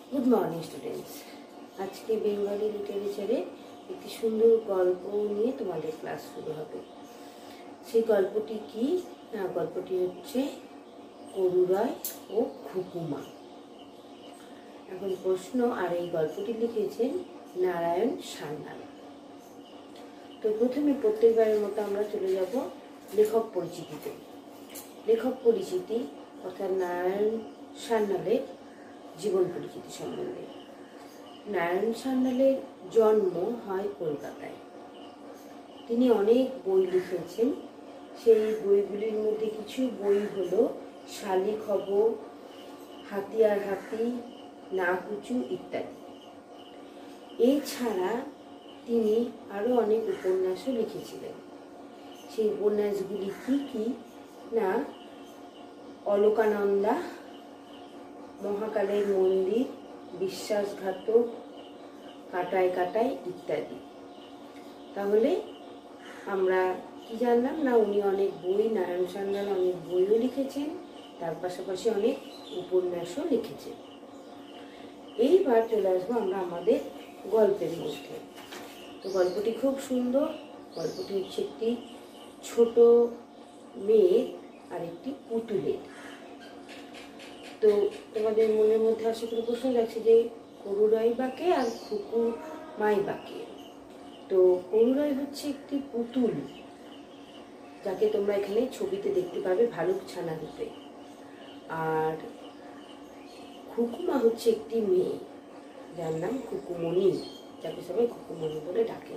Good morning students. আজকে বেঙ্গলি লিটারেচারে একটি সুন্দর গল্প নিয়ে তোমাদের ক্লাস শুরু হবে। সেই গল্পটি কি না, গল্পটি হচ্ছে করুরাই ও খুকুমা। এখন প্রশ্ন, আর এই গল্পটি লিখেছেন নারায়ণ সান্যাল। তো প্রথমে প্রত্যেকবারের মতো আমরা চলে যাব লেখক পরিচিতিতে। লেখক পরিচিতি অর্থাৎ নারায়ণ সান্যালের জীবন পরিচিতি সম্বন্ধে। নারায়ণ সান্যালের জন্ম হয় কলকাতায়। তিনি অনেক বই লিখেছেন। সেই বইগুলির মধ্যে কিছু বই হলো শালিক হব, হাতি আর হাতি, নাকুচু ইত্যাদি। এছাড়া তিনি আরও অনেক উপন্যাসও লিখেছিলেন। সেই উপন্যাসগুলি কি কি না, অলকানন্দা, মহাকালের মন্দির, বিশ্বাসঘাতক, কাটায় কাটায় ইত্যাদি। তাহলে আমরা কি জানলাম না, উনি অনেক বই, নারায়ণ সান্যাল অনেক বইও লিখেছেন, তার পাশাপাশি অনেক উপন্যাসও লিখেছেন। এইবার চলে আসবো আমরা আমাদের গল্পের মধ্যে। তো গল্পটি খুব সুন্দর। গল্পটি হচ্ছে একটি ছোট মেয়ে আর একটি পুতুলের। তো তোমাদের মনের মধ্যে আশা করি প্রশ্ন লাগছে যে করুরাই বাকে আর খুকু মাই বাকে। তো করুরাই হচ্ছে একটি পুতুল, যাকে তোমরা এখানে ছবিতে দেখতে পাবে ভালুক ছানা রূপে। আর খুকুমা হচ্ছে একটি মেয়ে, যার নাম খুকুমণি, যাকে সবাই খুকুমণি বলে ডাকে।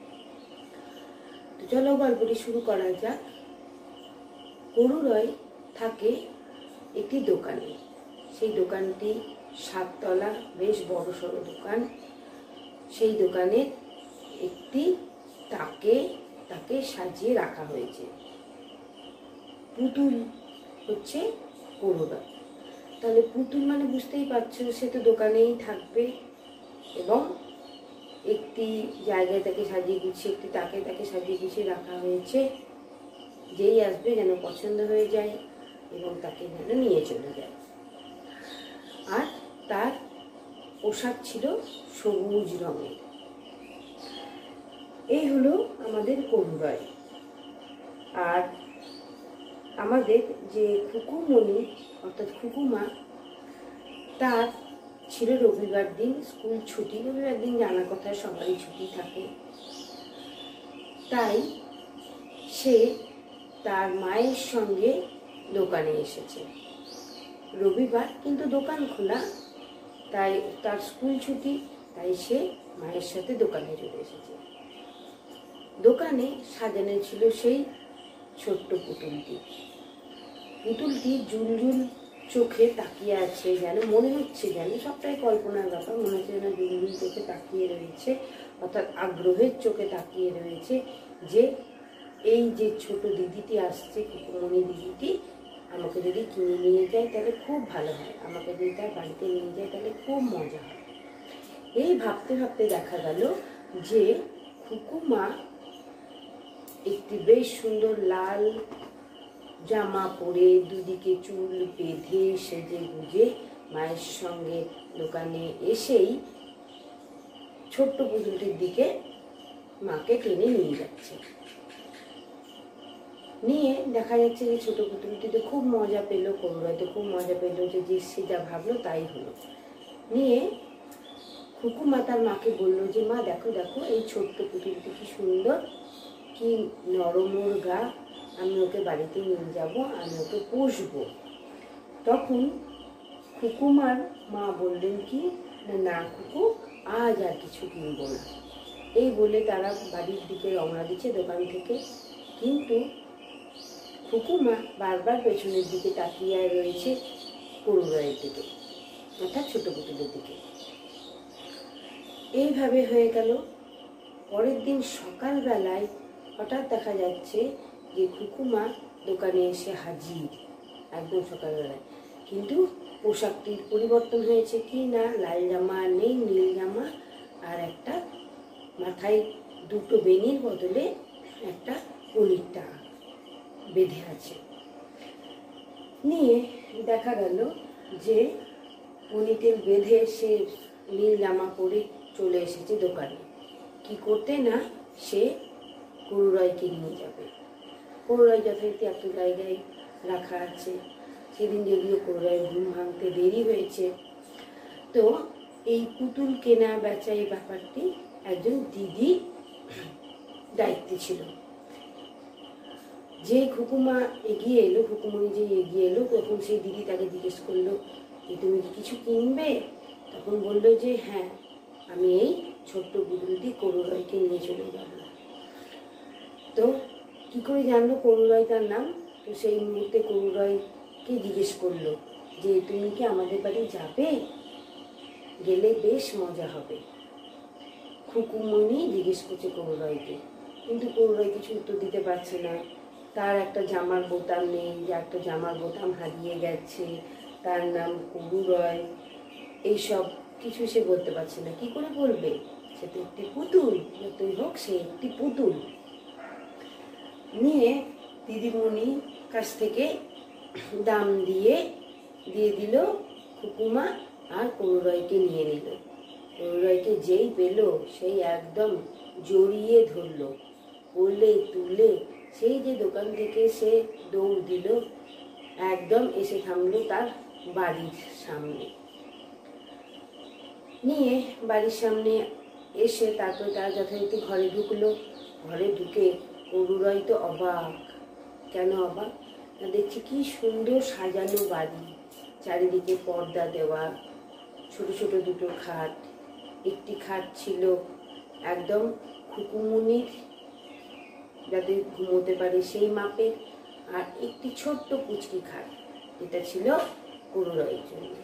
তো চলো গল্পটি শুরু করা যাক। করুরাই থাকে একটি দোকানে। সেই দোকানটি 7 তলা, বেশ বড় সড়ো দোকান। সেই দোকানে একটি তাকে সাজিয়ে রাখা হয়েছে। পুতুল হচ্ছে করুরাই। তাহলে পুতুল মানে বুঝতেই পারছো, সে তো দোকানেই থাকবে এবং একটি জায়গায় তাকে সাজিয়ে গুছিয়ে, একটি তাকে সাজিয়ে গুছিয়ে রাখা হয়েছে। যেই আসবে যেন পছন্দ হয়ে যায় এবং তাকে যেন নিয়ে চলে যায়। আর তার পোশাক ছিল সবুজ রঙের। এই হলো আমাদের করুরাই। আর আমাদের যে খুকুমণি অর্থাৎ খুকুমা, তার ছিল রবিবার দিন স্কুল ছুটি। রবিবার দিন জানা কথা, সবারই ছুটি থাকে। তাই সে তার মায়ের সঙ্গে দোকানে এসেছে। রবিবার কিন্তু দোকান খোলা, তাই তার স্কুল ছুটি, তাই সে মায়ের সাথে দোকানে চলে এসেছে। দোকানে সাজানো ছিল সেই ছোট্ট পুতুলটি। পুতুলটি জুলজুল চোখে তাকিয়ে আছে, যেন মনে হচ্ছে, যেন সবটাই কল্পনার ব্যাপার, মনে হচ্ছে যেন জুলজুল চোখে তাকিয়ে রয়েছে, অর্থাৎ আগ্রহের চোখে তাকিয়ে রয়েছে যে এই যে ছোট দিদিটি আসছে, খুকুমণি দিদিটি, আমাকে যদি কিনে নিয়ে যায় তাহলে খুব ভালো হয়, আমাকে যদি তার বাড়িতে নিয়ে যায় তাহলে খুব মজা হয়। এই ভাবতে ভাবতে দেখা গেল যে খুকুমা একটি বেশ সুন্দর লাল জামা পরে, দুদিকে চুল বেঁধে, সেজে গুজে মায়ের সঙ্গে দোকানে এসেই ছোট্ট পুতুলটির দিকে মাকে টেনে নিয়ে যাচ্ছে। নিয়ে দেখা যাচ্ছে যে ছোট পুতুলটিতে খুব মজা পেল, করুরাইতে খুব মজা পেল, যে সে যা ভাবলো তাই হলো। নিয়ে খুকুমা তার মাকে বললো যে মা দেখো দেখো, এই ছোট্ট পুতুলটি কি সুন্দর, কি নরম ওর গা, আমি ওকে বাড়িতে নিয়ে যাব, আমি ওকে পুষবো। তখন খুকুমার মা বললেন কি না খুকু, আজ আর কিছু কিনবো না। এই বলে তারা বাড়ির দিকে রওনা দিচ্ছে দোকান থেকে। কিন্তু খুকুমা বারবার পেছনের দিকে তাকিয়ে রয়েছে করুরাইয়ের দিকে, অর্থাৎ ছোট পুতুলের দিকে। এইভাবে হয়ে গেল। পরের দিন সকালবেলায় হঠাৎ দেখা যাচ্ছে যে খুকুমা দোকানে এসে হাজির, একদম সকালবেলায়। কিন্তু পোশাকটির পরিবর্তন হয়েছে কি না, লাল জামা নেই, নীল জামা, আর একটা মাথায় দুটো বেনির বদলে একটা পনির টাকা বেঁধে আছে। নিয়ে দেখা গেল যে পনিটেল বেঁধে সে নীল জামা পরে চলে এসেছে দোকানে। কি করতে না, সে করুরাইকে নিয়ে যাবে। করুরাই যথারীতি একটা জায়গায় রাখা আছে। সেদিন যদিও করুরাই ঘুম ভাঙতে দেরি হয়েছে। তো এই পুতুল কেনা বেচা এই ব্যাপারটি একজন দিদি দায়িত্বে ছিল। যে খুকুমা এগিয়ে এলো, খুকুমনি যে এগিয়ে এলো, তখন সেই দিদি তাকে জিজ্ঞেস করলো যে তুমি কি কিছু কিনবে? তখন বললো যে হ্যাঁ, আমি এই ছোট্ট পুতুলটি করুরাইকে নিয়ে চলে যাব। তো কি করে জানলো করুরাই তার নাম? তো সেই মুহূর্তে করুরাইকে জিজ্ঞেস করলো যে তুমি কি আমাদের বাড়ি যাবে? গেলে বেশ মজা হবে। খুকুমনি জিজ্ঞেস করছে করুরাইকে, কিন্তু করুরাই কিছু উত্তর দিতে পারছে না। তার একটা জামার বোতাম নেই, যে একটা জামার বোতাম হারিয়ে গেছে, তার নাম করুরাই, এইসব কিছু সে বলতে পারছে না। কি করে বলবে? সে তো একটি পুতুল, যতই হোক সে একটি পুতুল। নিয়ে দিদিমণি কাছ থেকে দাম দিয়ে দিল খুকুমা, আর করুরাইকে নিয়ে নিল। করুরাইকে যেই পেল সেই একদম জড়িয়ে ধরলো, কোলে তুলে সেই যে দোকান থেকে সে দৌড় দিল, একদম এসে থামলো তার বাড়ির সামনে। নিয়ে বাড়ির সামনে এসে তারপরে তারা যথারীতি ঘরে ঢুকলো। ঘরে ঢুকে করুরাই তো অবাক। কেন অবাক? না, দেখছি কি সুন্দর সাজানো বাড়ি, চারিদিকে পর্দা দেওয়া, ছোট ছোট দুটো খাট। একটি খাট ছিল একদম খুকুমনির, যাতে ঘুমোতে পারে সেই মাপের, আর একটি ছোট্ট পুচকি খাট, এটা ছিল করুরাইয়ের জন্য।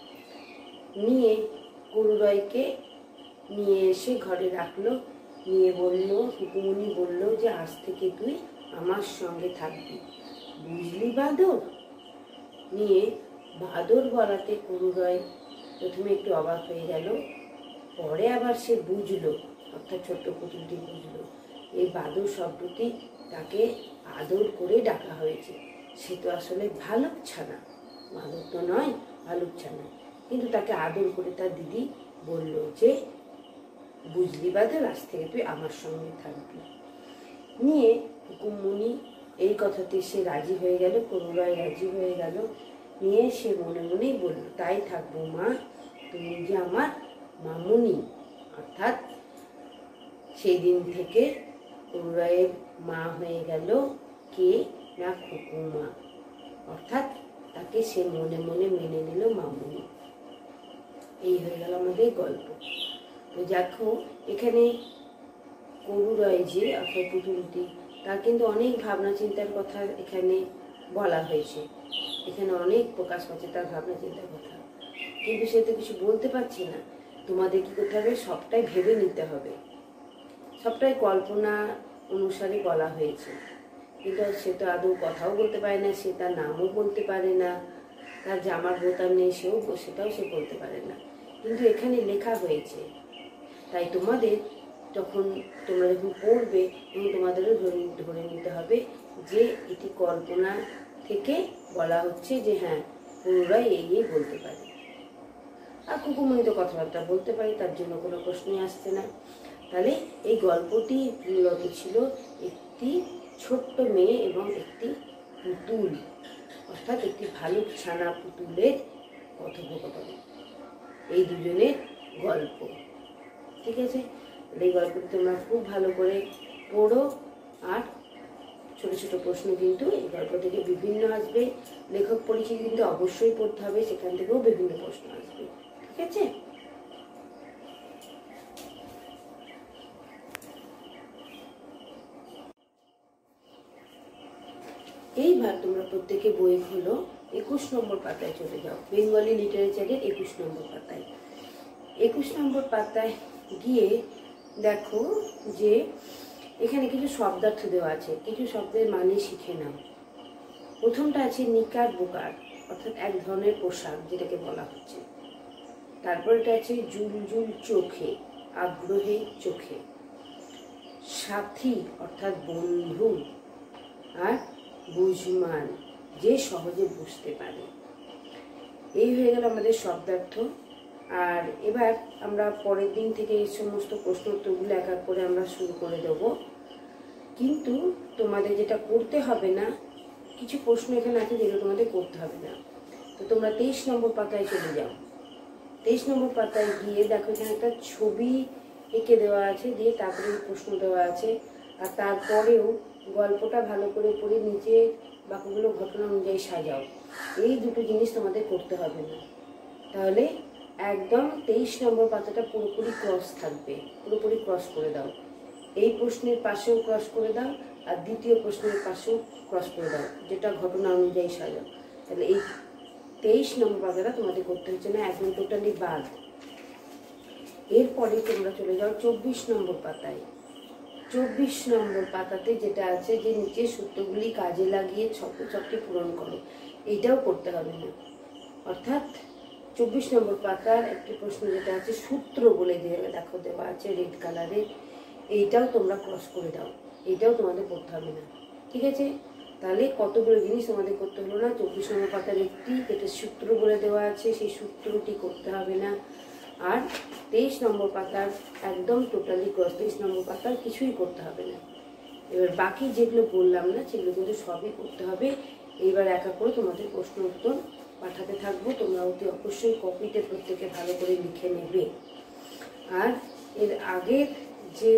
নিয়ে করুরাইকে নিয়ে এসে ঘরে রাখলো। নিয়ে বলল, খুকুমনি বলল যে আজ থেকে তুই আমার সঙ্গে থাকবি, বুঝলি বাদর? নিয়ে বাদর বলাতে করুরাই প্রথমে একটু অবাক হয়ে গেল, পরে আবার সে বুঝলো, অর্থাৎ ছোট্ট পুতুলটি বুঝলো এই বাদর শব্দটি তাকে আদর করে ডাকা হয়েছে। সে তো আসলে ভালুক ছানা, বাদর তো নয়, ভালুক ছানা। কিন্তু তাকে আদর করে তার দিদি বলল যে বুঝলি বাদর, আজ থেকে তুই আমার সঙ্গে থাকবি। নিয়ে খুকুমনি এই কথাতে সে রাজি হয়ে গেল, করুরাই রাজি হয়ে গেল। নিয়ে সে মনে মনেই বলল, তাই থাকবো মা, তুমি যে আমার মামুনি। অর্থাৎ সেই দিন থেকে করুরাইয়ের মা হয়ে গেল কে না, খুকুমা। অর্থাৎ তাকে সে মনে মনে মেনে নিল মামুনি। এই হয়ে গেল আমাদের গল্প। তো দেখো এখানে করুরাই যে অর্থাৎ পুতুলটি, তার কিন্তু অনেক ভাবনা চিন্তার কথা এখানে বলা হয়েছে। এখানে অনেক প্রকাশ পাচ্ছে তার ভাবনা চিন্তার কথা, কিন্তু সে তো কিছু বলতে পারছে না। তোমাদের কি করতে হবে? সবটাই ভেবে নিতে হবে, সবটাই কল্পনা অনুসারে বলা হয়েছে। কিন্তু সে তো আদৌ কথাও বলতে পারে না, সে তার নামও বলতে পারে না, তার জামার বোতাম নেই সেটাও সে বলতে পারে না, কিন্তু এখানে লেখা হয়েছে। তাই তোমাদের তোমরা যখন পড়বে এবং তোমাদেরও ধরে নিতে হবে যে এটি কল্পনা থেকে বলা হচ্ছে, যে হ্যাঁ করুরাই এই বলতে পারে। আর খুকুমনি তো কথাবার্তা বলতে পারে, তার জন্য কোনো প্রশ্নই আসছে না। তাহলে এই গল্পটি মূলত ছিল একটি ছোট্ট মেয়ে এবং একটি পুতুল, অর্থাৎ একটি ভালুক ছানা পুতুলের কথোপকথন, এই দুজনের গল্প। ঠিক আছে? এই গল্পটি তোমরা খুব ভালো করে পড়ো। আর ছোট ছোট প্রশ্ন কিন্তু এই গল্প থেকে বিভিন্ন আসবে। লেখক পরিচিতি কিন্তু অবশ্যই পড়তে হবে, সেখান থেকেও বিভিন্ন প্রশ্ন আসবে। ঠিক আছে? এইবার তোমরা প্রত্যেকে বই খোলো, 21 নম্বর পাতায় চলে যাও। বেঙ্গলি লিটারেচারের 21 নম্বর পাতায়। 21 নম্বর পাতায় গিয়ে দেখো যে এখানে কিছু শব্দার্থ দেওয়া আছে, কিছু শব্দের মানে শিখে নাও। প্রথমটা আছে নিকার বোকার, অর্থাৎ এক ধরনের পোশাক যেটাকে বলা হচ্ছে। তারপরটা আছে জুলজুল চোখে, আগ্রহে চোখে। সাথী অর্থাৎ বন্ধু, আর বুঝমান যে সহজে বুঝতে পারে। এই হয়ে গেল আমাদের শব্দার্থ। আর এবার আমরা পরের দিন থেকে এই সমস্ত প্রশ্ন উত্তরগুলো এক এক করে আমরা শুরু করে দেবো। কিন্তু তোমাদের যেটা করতে হবে না, কিছু প্রশ্ন এখানে আছে যেগুলো তোমাদের করতে হবে না। তো তোমরা 23 নম্বর পাতায় চলে যাও। 23 নম্বর পাতায় গিয়ে দেখো এখানে একটা ছবি এঁকে দেওয়া আছে, দিয়ে তারপরে প্রশ্ন দেওয়া আছে। আর তারপরেও গল্পটা ভালো করে পড়ে নিচে বাকিগুলো ঘটনা অনুযায়ী সাজাও। এই দুটো জিনিস তোমাদের করতে হবে না। তাহলে একদম 23 নম্বর পাতাটা পুরোপুরি ক্রস থাকবে, পুরোপুরি ক্রস করে দাও। এই প্রশ্নের পাশেও ক্রস করে দাও, আর দ্বিতীয় প্রশ্নের পাশেও ক্রস করে দাও, যেটা ঘটনা অনুযায়ী সাজাও। তাহলে এই 23 নম্বর পাতাটা তোমাদের করতে হচ্ছে না, একদম টোটালি বাদ। এরপরে তোমরা চলে যাও 24 নম্বর পাতায়। 24 নম্বর পাতাতে যেটা আছে যে নিচে সূত্রগুলি কাজে লাগিয়ে ছকটি পূরণ করো, এইটাও করতে হবে না। অর্থাৎ 24 নম্বর পাতার একটি প্রশ্ন যেটা আছে সূত্র বলে দেখো দেওয়া আছে রেড কালারের, এইটাও তোমরা ক্রস করে দাও, এইটাও তোমাদের করতে হবে না। ঠিক আছে? তাহলে কতগুলো জিনিস তোমাদের করতে হলো না। 24 নম্বর পাতার একটি যেটা সূত্র বলে দেওয়া আছে, সেই সূত্রটি করতে হবে না। আর 23 নম্বর পাতার একদম টোটালি ক্রস, 23 নম্বর পাতার কিছুই করতে হবে না। এবার বাকি যেগুলো বললাম না সেগুলো কিন্তু সবই করতে হবে। এইবার এক এক করে তোমাদের প্রশ্ন উত্তর পাঠাতে থাকবো, তোমরা অতি অবশ্যই কপিতে প্রত্যেকে ভালো করে লিখে নেবে। আর এর আগের যে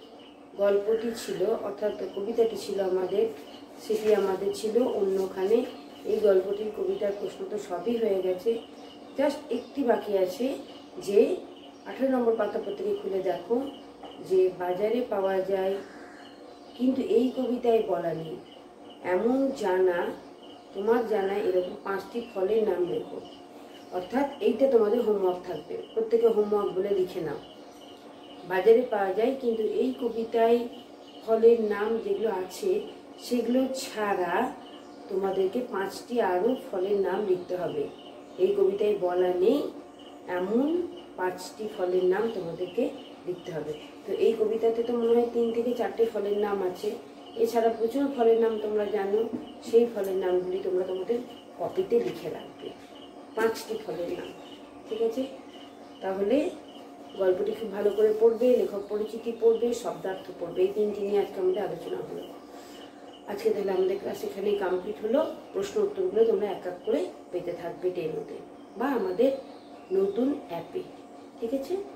গল্পটি ছিল অর্থাৎ কবিতাটি ছিল আমাদের, সেটি আমাদের ছিল অন্যখানে। এই গল্পটির কবিতার প্রশ্ন তো সবই হয়ে গেছে, জাস্ট একটি বাকি আছে যে 18 নম্বর পাতা প্রত্যেকে খুলে দেখো যে বাজারে পাওয়া যায় কিন্তু এই কবিতায় বলা নেই এমন জানা, তোমার জানা এরকম 5টি ফলের নাম লেখো। অর্থাৎ এইটা তোমাদের হোমওয়ার্ক থাকবে, প্রত্যেকে হোমওয়ার্ক বলে লিখে নাও। বাজারে পাওয়া যায় কিন্তু এই কবিতায় ফলের নাম যেগুলো আছে সেগুলো ছাড়া তোমাদেরকে 5টি আরও ফলের নাম লিখতে হবে। এই কবিতায় বলা নেই এমন 5টি ফলের নাম তোমাদেরকে লিখতে হবে। তো এই কবিতাতে তো মনে হয় 3 থেকে 4টে ফলের নাম আছে, এছাড়া প্রচুর ফলের নাম তোমরা জানো, সেই ফলের নামগুলি তোমরা তোমাদের কপিতে লিখে রাখবে, 5টি ফলের নাম। ঠিক আছে? তাহলে গল্পটি খুব ভালো করে পড়বে, লেখক পরিচিতি পড়বে, শব্দার্থ পড়বে, এই 3টি নিয়ে আজকে আমাদের আলোচনা হলো। আজকে তাহলে আমাদের ক্লাস এখানেই কমপ্লিট হলো। প্রশ্ন উত্তরগুলো তোমরা এক এক করে পেতে থাকবে টেনোতে বা আমাদের নতুন অ্যাপে। ঠিক আছে?